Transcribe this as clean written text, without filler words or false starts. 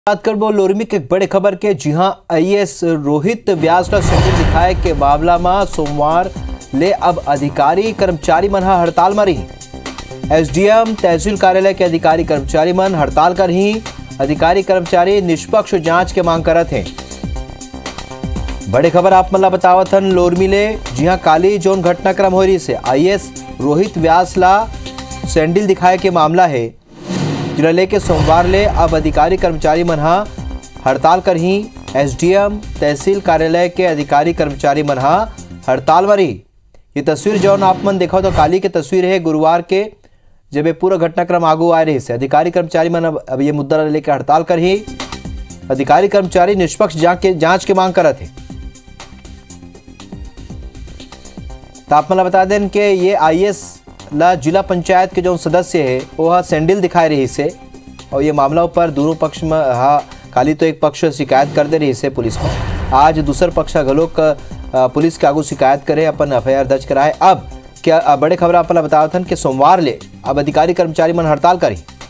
बात कर लोरमी के बड़े खबर के जी हां आईएएस रोहित व्यास का सैंडल दिखाए के मामला में सोमवार ले अब अधिकारी कर्मचारी मन हड़ताल में रही। एसडीएम तहसील कार्यालय के अधिकारी कर्मचारी मन हड़ताल कर ही अधिकारी कर्मचारी निष्पक्ष जांच के मांग करत हैं। बड़े खबर आप मन ला बतावत हन लोरमी ले जी हां काली जोन घटनाक्रम हो रही से आईएएस रोहित व्यास ला सैंडल दिखाए के मामला है जिला लेके सोमवार ले अब अधिकारी कर्मचारी मन हड़ताल कर ही एसडीएम तहसील कार्यालय के अधिकारी कर्मचारी मन हड़ताल में रही। ये तस्वीर जौन आप मन देखो तो काली के तस्वीर है गुरुवार के जब ये पूरा घटनाक्रम आगू आ रही से अधिकारी कर्मचारी मन अब ये मुद्दा लेकर हड़ताल कर ही अधिकारी कर्मचारी निष्पक्ष जांच के मांग करत है। तो आप मन बता दें कि ये आईएएस ला जिला पंचायत के जो सदस्य है वो सैंडल दिखाए रही से और ये मामला पर दोनों पक्ष में खाली तो एक पक्ष शिकायत कर दे रही से पुलिस को, आज दूसर पक्ष गलोक पुलिस के आगू शिकायत करे अपन एफआईआर दर्ज कराए। अब क्या बड़े खबर आप बतावत हन कि सोमवार ले अब अधिकारी कर्मचारी मन हड़ताल करी।